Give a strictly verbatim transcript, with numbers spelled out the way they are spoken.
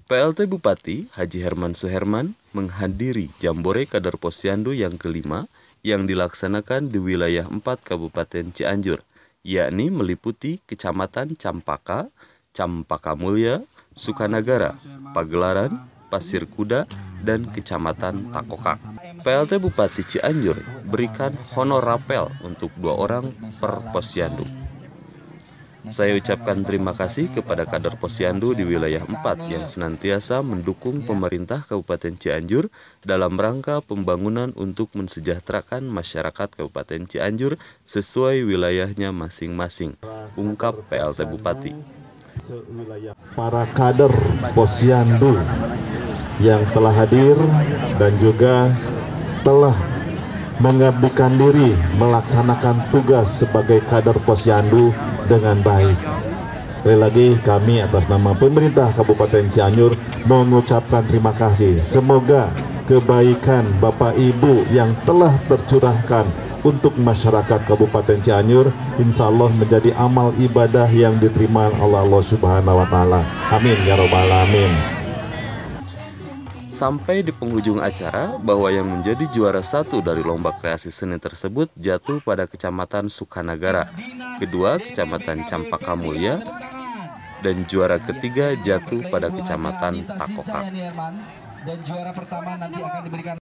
P L T Bupati Haji Herman Suherman menghadiri Jambore Kader Posyandu yang kelima yang dilaksanakan di wilayah empat Kabupaten Cianjur, yakni meliputi Kecamatan Campaka, Campaka Mulya, Sukanagara, Pagelaran, Pasir Kuda, dan Kecamatan Takokak. P L T Bupati Cianjur berikan honor rapel untuk dua orang per posyandu. Saya ucapkan terima kasih kepada kader posyandu di wilayah empat yang senantiasa mendukung pemerintah Kabupaten Cianjur dalam rangka pembangunan untuk mensejahterakan masyarakat Kabupaten Cianjur sesuai wilayahnya masing-masing, ungkap P L T Bupati. Para kader posyandu yang telah hadir dan juga telah mengabdikan diri melaksanakan tugas sebagai kader posyandu dengan baik. Sekali lagi kami atas nama pemerintah Kabupaten Cianjur mengucapkan terima kasih. Semoga kebaikan Bapak Ibu yang telah tercurahkan untuk masyarakat Kabupaten Cianjur insya Allah menjadi amal ibadah yang diterima oleh Allah Subhanahu wa Ta'ala. Amin ya Rabbal Alamin. Sampai di penghujung acara bahwa yang menjadi juara satu dari lomba kreasi seni tersebut jatuh pada Kecamatan Sukanagara, kedua Kecamatan Campaka Mulya, dan juara ketiga jatuh pada Kecamatan Takokak.